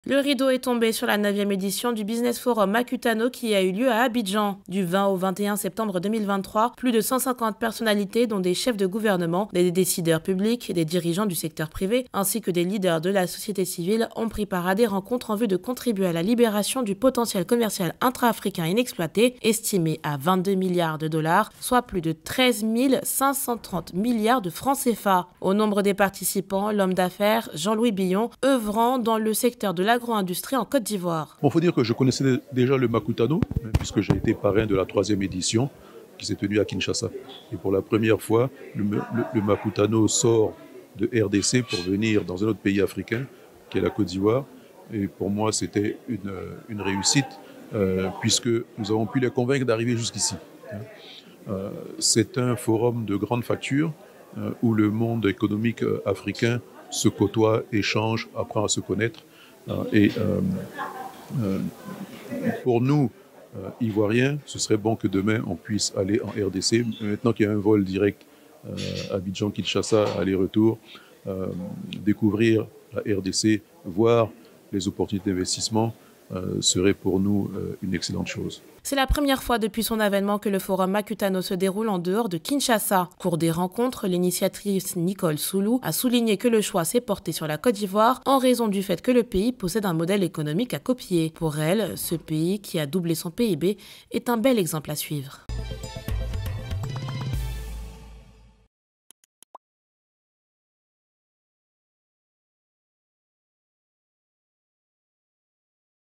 Le rideau est tombé sur la 9e édition du Business Forum Makutano qui a eu lieu à Abidjan. Du 20 au 21 septembre 2023, plus de 150 personnalités dont des chefs de gouvernement, des décideurs publics, des dirigeants du secteur privé ainsi que des leaders de la société civile ont pris part à des rencontres en vue de contribuer à la libération du potentiel commercial intra-africain inexploité, estimé à 22 milliards de dollars, soit plus de 13 530 milliards de francs CFA. Au nombre des participants, l'homme d'affaires Jean-Louis Billon, œuvrant dans le secteur de l'agro-industrie en Côte d'Ivoire. Il faut dire que je connaissais déjà le Makutano, puisque j'ai été parrain de la 3e édition qui s'est tenue à Kinshasa. Et pour la première fois, le Makutano sort de RDC pour venir dans un autre pays africain, qui est la Côte d'Ivoire. Et pour moi, c'était une réussite, puisque nous avons pu les convaincre d'arriver jusqu'ici. C'est un forum de grande facture, où le monde économique africain se côtoie, échange, apprend à se connaître. Pour nous, Ivoiriens, ce serait bon que demain on puisse aller en RDC. Maintenant qu'il y a un vol direct Abidjan-Kinshasa, aller-retour, découvrir la RDC, voir les opportunités d'investissement serait pour nous une excellente chose. C'est la première fois depuis son avènement que le forum Makutano se déroule en dehors de Kinshasa. Au cours des rencontres, l'initiatrice Nicole Soulou a souligné que le choix s'est porté sur la Côte d'Ivoire en raison du fait que le pays possède un modèle économique à copier. Pour elle, ce pays qui a doublé son PIB est un bel exemple à suivre.